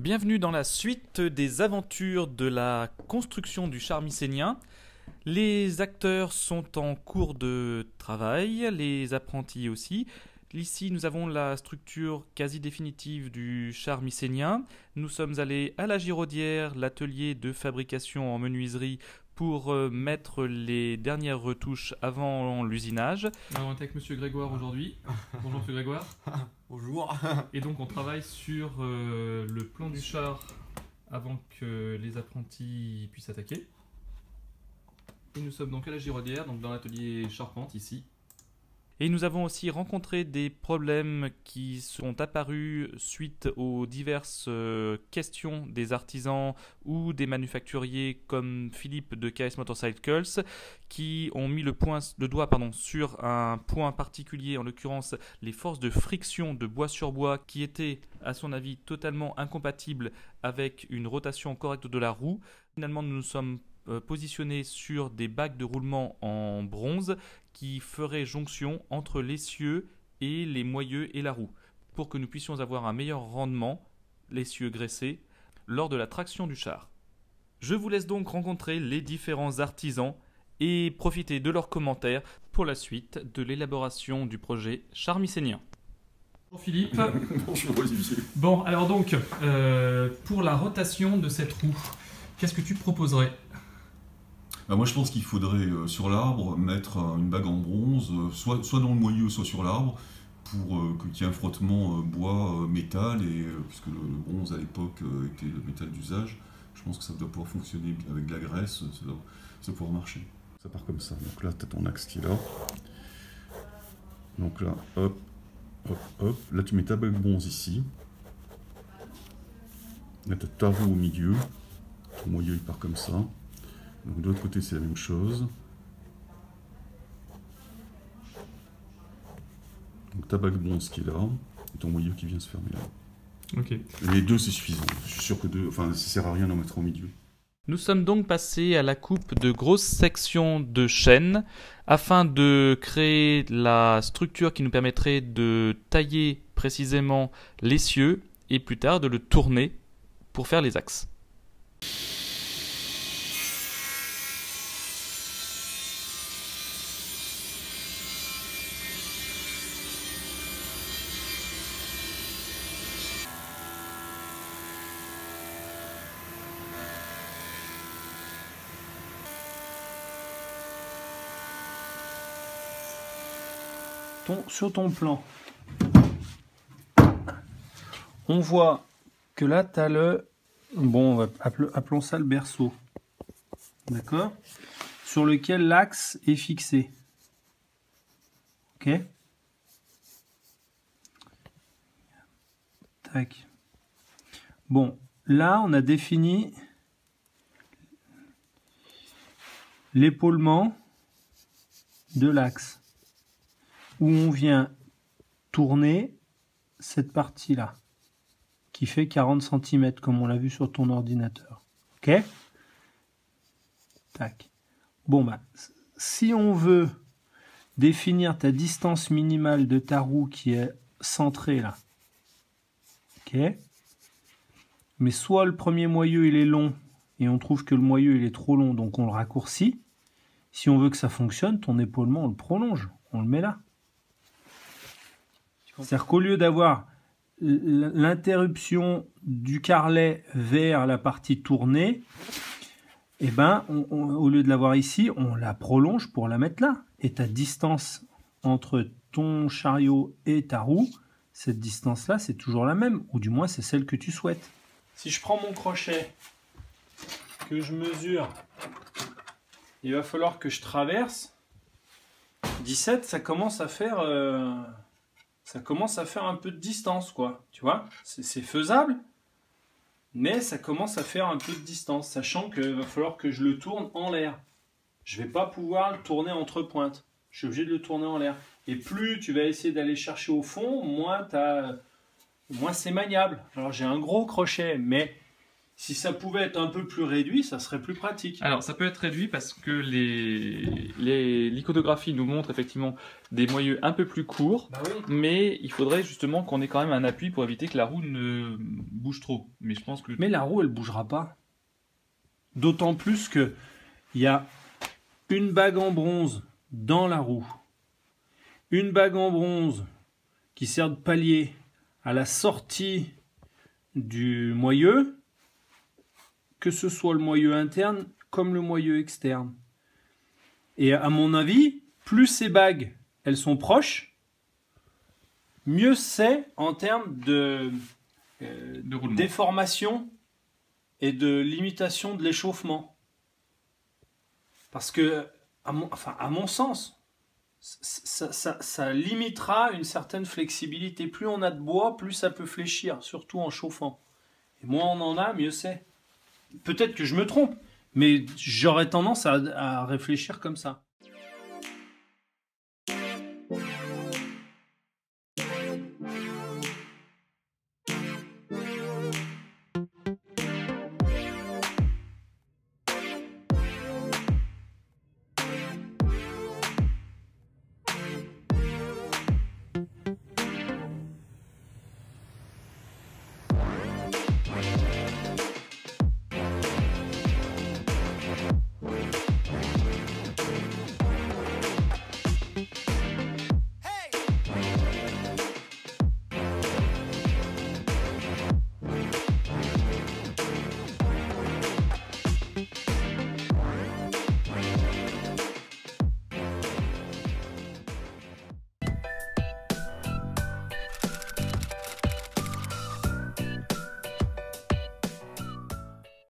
Bienvenue dans la suite des aventures de la construction du char mycénien. Les acteurs sont en cours de travail, les apprentis aussi. Ici, nous avons la structure quasi définitive du char mycénien. Nous sommes allés à la Giraudière, l'atelier de fabrication en menuiserie, pour mettre les dernières retouches avant l'usinage. Alors, on est avec Monsieur Grégoire aujourd'hui. Bonjour Monsieur Grégoire. Bonjour. Et donc on travaille sur le plan du char avant que les apprentis puissent attaquer. Et nous sommes donc à la Giraudière, donc dans l'atelier charpente ici. Et nous avons aussi rencontré des problèmes qui sont apparus suite aux diverses questions des artisans ou des manufacturiers comme Philippe de KS Motorcycles qui ont mis le doigt sur un point particulier, en l'occurrence les forces de friction de bois sur bois qui étaient à son avis totalement incompatibles avec une rotation correcte de la roue. Finalement nous nous sommes positionnés sur des bacs de roulement en bronze qui feraient jonction entre l'essieu et les moyeux et la roue pour que nous puissions avoir un meilleur rendement, l'essieu graissé, lors de la traction du char. Je vous laisse donc rencontrer les différents artisans et profiter de leurs commentaires pour la suite de l'élaboration du projet char mycénien. Bonjour Philippe. Bonjour Olivier. Bon, alors donc, pour la rotation de cette roue, qu'est-ce que tu proposerais ? Moi je pense qu'il faudrait sur l'arbre mettre une bague en bronze, soit dans le moyeu, soit sur l'arbre, pour qu'il y ait un frottement bois-métal, et puisque le bronze à l'époque était le métal d'usage, je pense que ça doit pouvoir fonctionner avec de la graisse, ça doit pouvoir marcher. Ça part comme ça, donc là tu as ton axe qui est là, donc là hop, hop, hop, là tu mets ta bague bronze ici, là tu as ta roue au milieu, ton moyeu il part comme ça. Donc de l'autre côté c'est la même chose. Donc ta bague bronze qui est là, et ton moyeu qui vient se fermer là. Ok. Les deux c'est suffisant. Je suis sûr que ça sert à rien d'en mettre au milieu. Nous sommes donc passés à la coupe de grosses sections de chêne afin de créer la structure qui nous permettrait de tailler précisément l'essieu et plus tard de le tourner pour faire les axes. Sur ton plan, on voit que là, tu as le... Bon, appelons ça le berceau. D'accord ? Sur lequel l'axe est fixé. Ok ? Tac. Bon, là, on a défini l'épaulement de l'axe, où on vient tourner cette partie-là, qui fait 40 cm, comme on l'a vu sur ton ordinateur. Ok ? Tac. Bon, si on veut définir ta distance minimale de ta roue qui est centrée là, ok ? Mais soit le premier moyeu il est long, et on trouve que le moyeu il est trop long, donc on le raccourcit. Si on veut que ça fonctionne, ton épaulement on le prolonge, on le met là. C'est-à-dire qu'au lieu d'avoir l'interruption du carlet vers la partie tournée, eh ben, au lieu de l'avoir ici, on la prolonge pour la mettre là. Et ta distance entre ton chariot et ta roue, cette distance-là, c'est toujours la même, ou du moins c'est celle que tu souhaites. Si je prends mon crochet, que je mesure, il va falloir que je traverse. 17, ça commence à faire... ça commence à faire un peu de distance, quoi. Tu vois, c'est faisable, mais ça commence à faire un peu de distance, sachant qu'il va falloir que je le tourne en l'air. Je ne vais pas pouvoir le tourner entre pointes. Je suis obligé de le tourner en l'air. Et plus tu vas essayer d'aller chercher au fond, moins c'est maniable. Alors j'ai un gros crochet, mais Si ça pouvait être un peu plus réduit, ça serait plus pratique. Alors, ça peut être réduit parce que l'iconographe nous montre effectivement des moyeux un peu plus courts, Bah oui. mais il faudrait justement qu'on ait quand même un appui pour éviter que la roue ne bouge trop. Mais je pense que... Mais la roue, elle bougera pas. D'autant plus que il y a une bague en bronze dans la roue, une bague en bronze qui sert de palier à la sortie du moyeu, que ce soit le moyeu interne comme le moyeu externe. Et à mon avis, plus ces bagues elles sont proches, mieux c'est en termes de roulement. déformation et de limitation de l'échauffement. Parce que, à mon sens, ça limitera une certaine flexibilité. Plus on a de bois, plus ça peut fléchir, surtout en chauffant. Et moins on en a, mieux c'est. Peut-être que je me trompe, mais j'aurais tendance à réfléchir comme ça.